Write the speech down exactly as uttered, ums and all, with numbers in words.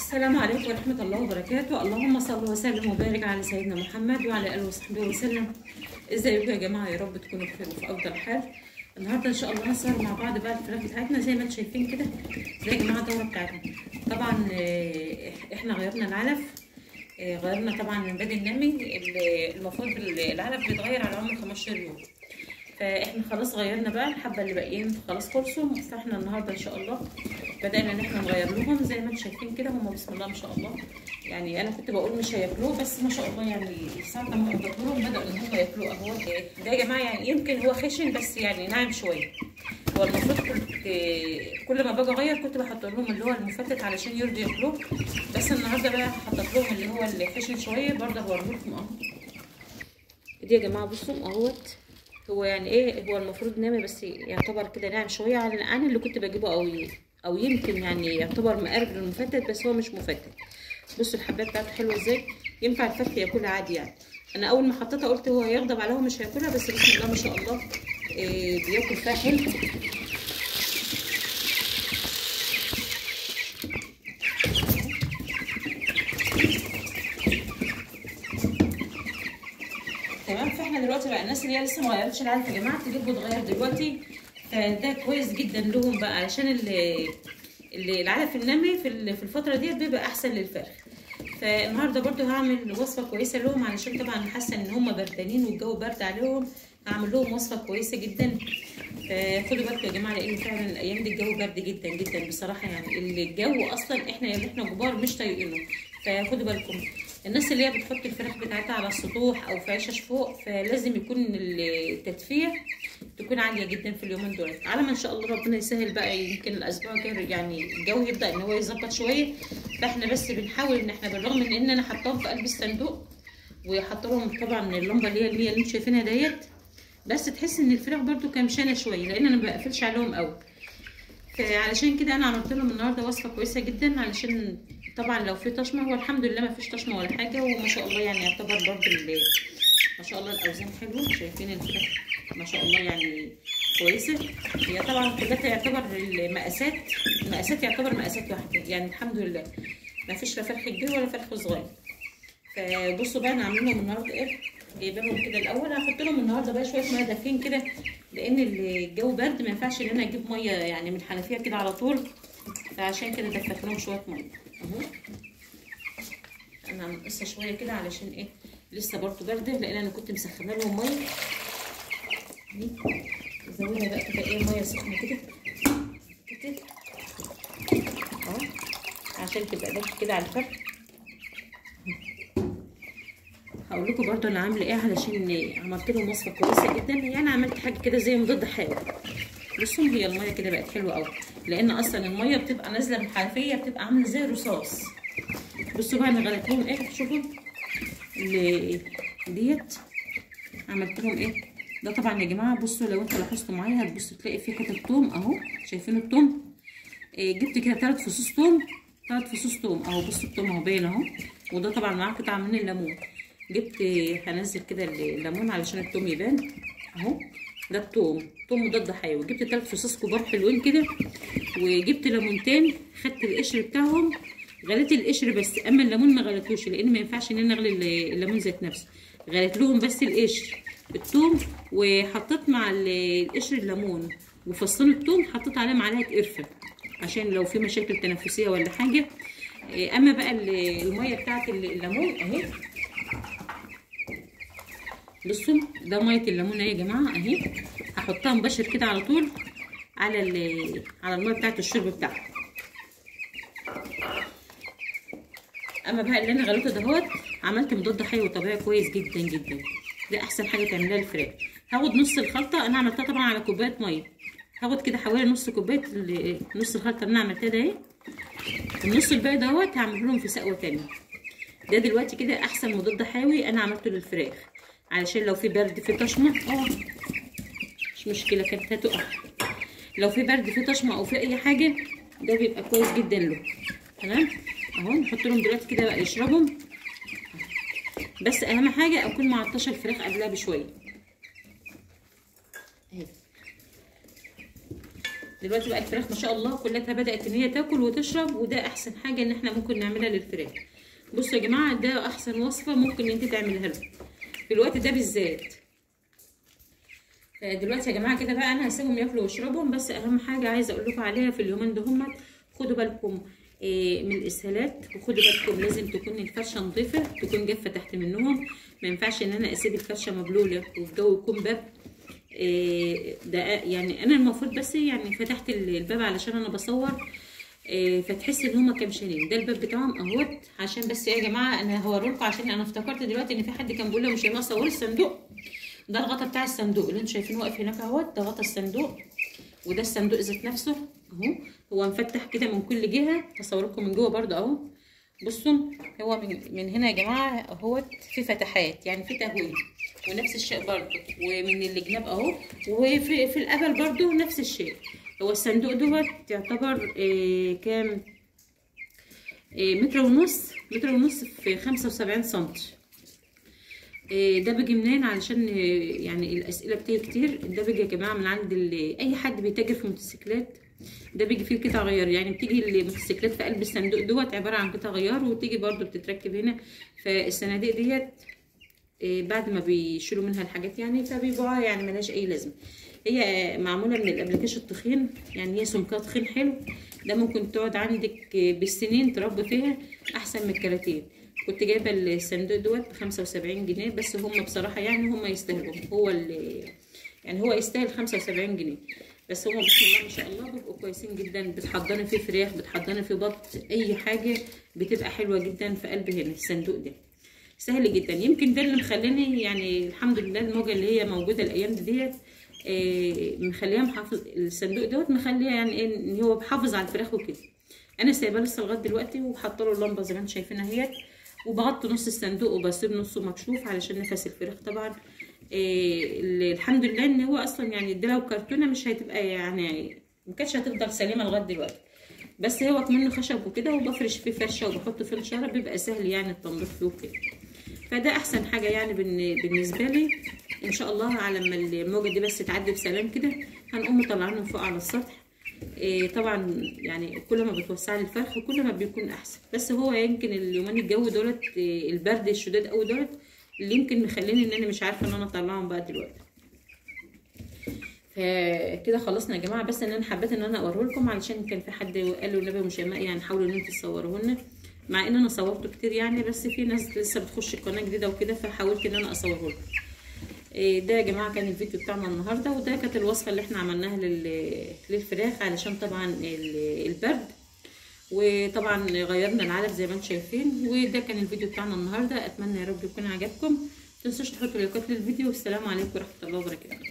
السلام عليكم ورحمة الله وبركاته. اللهم صل وسلم وبارك على سيدنا محمد وعلى آله وصحبه وسلم. ازيكم يا جماعة؟ يا رب تكونوا بخير وفي أفضل حال. النهارده إن شاء الله هنصور مع بعض بقى الفراخ بتاعتنا زي ما انتم شايفين كده. ده يا جماعة الدورة بتاعتنا. طبعا احنا غيرنا العلف، غيرنا طبعا من بادي النامي. المفروض العلف بيتغير على عمر خمستاشر يوم، فاحنا خلاص غيرنا بقى الحبه اللي باقيين خلاص خلصوا. فاحنا النهارده ان شاء الله بدانا ان احنا نغير لهم زي ما انتم شايفين كده. هم بسم الله ما شاء الله، يعني انا كنت بقول مش هياكلوه بس ما شاء الله يعني ساعه ما حطيت لهم بداوا ان هم ياكلوه. اهو ده يا جماعه يعني يمكن هو خشن بس يعني ناعم شويه. هو المفروض كنت كل ما باجي اغير كنت بحط لهم اللي هو المفتت علشان يرضوا ياكلوه، بس النهارده بقى حطيت لهم اللي هو اللي خشن شويه. برضه هوريلكم اهو دي يا جماعه. بصوا اهوت، هو يعني ايه، هو المفروض نامي بس يعتبر كده ناعم شويه عن عن اللي كنت بجيبه، او او يمكن يعني يعتبر مقرب للمفتت بس هو مش مفتت. بصوا الحبات بتاعته حلوه ازاي، ينفع الفرخ ياكلها عادي. يعني انا اول ما حطيتها قلت هو هيغضب عليها ومش هياكلها، بس بسم الله ما شاء الله إيه بياكل فيها حلو. تمام. فاحنا دلوقتي بقى الناس اللي هي لسه ما غيرتش العلف يا جماعه تجيبوا تغير دلوقتي، فده كويس جدا لهم بقى علشان العلف النامي في الفتره ديت بيبقى احسن للفرخ. فالنهارده برضو هعمل وصفه كويسه لهم علشان طبعا حاسه ان هم بردانين والجو برد عليهم. هعمل لهم وصفه كويسه جدا. فخدوا بالكم يا جماعه لان فعلا الايام دي الجو برد جدا جدا بصراحه. يعني الجو اصلا احنا اللي احنا كبار مش طايقينه، فخدوا بالكم. الناس اللي هي بتحط الفراخ بتاعتها على السطوح او في عشش فوق فلازم يكون التدفئه تكون عاليه جدا في اليومين دول، على ما ان شاء الله ربنا يسهل بقى. يمكن الاسبوع الجاي يعني الجو يبدا ان هو يظبط شويه. فاحنا بس بنحاول ان احنا بالرغم من ان انا حطاهم في قلب الصندوق وحاطه لهم طبعا اللمبه اللي هي اللي, اللي انتم شايفينها ديت، بس تحس ان الفراخ برده كمشانه شويه لان انا ما بقفلش عليهم قوي. فعلشان كده انا عملت لهم النهارده وصفه كويسه جدا علشان طبعا لو في طشمه. هو الحمد لله ما فيش طشمه ولا حاجه، وما شاء الله يعني يعتبر برده ما شاء الله الاوزان حلوه. شايفين الفراخ ما شاء الله يعني كويسه. هي طبعا كلها يعتبر المقاسات المقاسات يعتبر مقاسات واحده يعني الحمد لله، ما فيش لا فرخ كبير ولا فرخ صغير. فبصوا بقى انا عامله لهم النهارده ايه، جايبه لهم كده الاول. هحط لهم النهارده بقى شويه ميه دافين كده لان الجو برد ما ينفعش ان انا اجيب ميه يعني من الحنفيه كده على طول، فعشان كده دفيت لهم شويه ميه اهو. انا مقصه شويه كده علشان ايه لسه برضه برده لان انا كنت مسخنه لهم ميه. زودنا بقى كده ايه ميه سخنه كده كده اهو عشان تبقى دافيه كده على الفرخ. هقول لكم برضه انا عامله ايه علشان عملت لهم وصفه كويسه جدا. يعني عملت حاجه كده زي مضاد حيوي. بصوا هي الميه كده بقت حلوه قوي لان اصلا الميه بتبقى نازله من الحنفيه بتبقى عامله زي الرصاص. بصوا بقى انا غليت لهم ايه، شوفوا اللي ديت عملت لهم ايه. ده طبعا يا جماعه بصوا لو انتوا لاحظتوا معايا هتبصوا تلاقي فيه حته توم اهو. شايفين التوم؟ إيه جبت كده ثلاث فصوص توم ثلاث فصوص توم اهو. بصوا التوم اهو باين اهو. وده طبعا معاه قطعه من الليمون. جبت هنزل كده الليمون علشان التوم يبان اهو. ده التوم توم مضاد حيوي. جبت ثلاث فصوص كبار حلوين كده وجبت ليمونتين خدت القشر بتاعهم غليت القشر بس، اما الليمون ما غليتوش لان ما ينفعش ان انا اغلي الليمون ذات نفسه. غليت لهم بس القشر الثوم وحطيت مع القشر الليمون وفصين الثوم حطيت عليه معلقه قرفه عشان لو في مشاكل تنفسيه ولا حاجه. اما بقى الميه بتاعت الليمون اهي. بصوا ده ميه الليمون اهي يا جماعه اهي. هحطها مباشر كده على طول على على الميه بتاعت الشرب بتاعها. اما بقى اللي انا غليته دهوت عملت مضاد حيوي طبيعي كويس جدا جدا. ده احسن حاجه تعملها للفراخ. هاخد نص الخلطه انا عملتها طبعا على كوبايه ميه. هاخد كده حوالي نص كوبايه نص الخلطه اللي انا عملتها ده اهي. النص الباقي دهوت هعمله لهم في سقوه تانيه. ده دلوقتي كده احسن مضاد حيوي انا عملته للفراخ علشان لو في برد في طشمه اه مش مشكله كانت هتقع. لو في برد في طشمه او في اي حاجه ده بيبقى كويس جدا له. تمام اهو. نحط لهم دلوقتي كده بقى يشربهم، بس اهم حاجه اكون معطشه الفراخ قبلها بشويه اهي. دلوقتي بقى الفراخ ما شاء الله كلها بدات ان هي تاكل وتشرب، وده احسن حاجه ان احنا ممكن نعملها للفراخ. بصوا يا جماعه ده احسن وصفه ممكن انت تعملها لهم في الوقت ده بالذات. دلوقتي يا جماعه كده بقى انا هسيبهم ياكلوا ويشربوا، بس اهم حاجه عايزه اقول لكم عليها في اليومين ده هم خدوا بالكم من الاسهالات، وخدوا بالكم لازم تكون الفرشه نظيفه، تكون جافه تحت منهم. ما ينفعش ان انا اسيب الفرشه مبلوله والجو يكون باب. ده يعني انا المفروض بس يعني فتحت الباب علشان انا بصور، فتحس ان هما كمشانين. ده الباب بتاعهم اهوت. عشان بس يا جماعه انا هوريلكم، عشان انا افتكرت دلوقتي ان في حد كان بيقول لي مش هينفع اصور الصندوق. ده الغطا بتاع الصندوق اللي انتوا شايفينه واقف هناك اهوت، ده غطا الصندوق، وده الصندوق ذات نفسه اهو. هو مفتح كده من كل جهه، هصور لكم من جوه برده اهو. بصوا هو من من هنا يا جماعه اهوت في فتحات، يعني في تهويه، ونفس الشيء برده، ومن الجناب اهو، وفي في القبل برده نفس الشيء. هو الصندوق دوت يعتبر إيه كام إيه متر ونص، متر ونص في خمسة وسبعين سنتي. إيه ده بيجي منين؟ علشان إيه يعني الاسئله بتيجي كتير. ده بيجي يا جماعه من عند اي حد بيتاجر في موتوسيكلات، ده بيجي فيه قطع غيار. يعني بتيجي الموتوسيكلات في قلب الصندوق دوت عباره عن قطع غيار، وتيجي برده بتتركب هنا. فالصناديق ديت إيه بعد ما بيشيلوا منها الحاجات يعني فبيبيعوها، يعني ملهاش اي لازمه. هي معموله من الابلكاش التخين، يعني هي سمكها تخين حلو. ده ممكن تقعد عندك بالسنين تربي فيها احسن من الكراتين. كنت جايبه الصندوق دوت بخمسة وسبعين جنيه، بس هم بصراحه يعني هم يستاهلوا، هو اللي يعني هو يستاهل خمسة وسبعين جنيه. بس هم بسم الله ما شاء الله بيبقوا كويسين جدا. بتحضني فيه فراخ، بتحضني فيه بط، اي حاجه بتبقى حلوه جدا في قلب هنا الصندوق ده، سهل جدا. يمكن ده اللي مخليني يعني الحمد لله الموجه اللي هي موجوده الايام ديت إيه مخليها محافظ الصندوق دوت، مخليها يعني ايه ان هو بحافظ على الفراخ وكده. انا سايباه لسه لغايه دلوقتي، وحاطه له اللمبه زي ما انتم شايفينها اهيت، وبغطي نص الصندوق وبسيب نصه مكشوف علشان نفس الفراخ طبعا. إيه الحمد لله ان هو اصلا يعني ده لو كرتونه مش هتبقى يعني ما كانتش هتفضل سليمه لغايه دلوقتي، بس هو كمان خشب وكده، وبفرش فيه فرشه وبحط فيه الشرب، بيبقى سهل يعني التنظيف فيه وكده. فده احسن حاجه يعني بالنسبه لي. ان شاء الله على ما الموجه دي بس تعدي بسلام كده هنقوم مطلعينهم فوق على السطح. إيه طبعا يعني كل ما بتوسعي الفرخ كل ما بيكون احسن. بس هو يمكن اليومين الجو دولت إيه البرد الشديد قوي دولت اللي يمكن مخليني ان انا مش عارفه ان انا اطلعهم بقى دلوقتي. فكده خلصنا يا جماعه، بس ان انا حبيت ان انا اوريه لكم علشان كان في حد قال له النبي مش يعني حاولوا ان انتوا تصوروه لنا، مع ان انا صورته كتير يعني، بس في ناس لسه بتخش القناه جديده وكده، فحاولت ان انا اصوره لكم. ده يا جماعه كان الفيديو بتاعنا النهارده، وده كانت الوصفه اللي احنا عملناها للفراخ علشان طبعا البرد، وطبعا غيرنا العلب زي ما انتم شايفين. وده كان الفيديو بتاعنا النهارده، اتمنى يا رب يكون عجبكم. متنسوش تحطوا لايكات للفيديو، والسلام عليكم ورحمه الله وبركاته.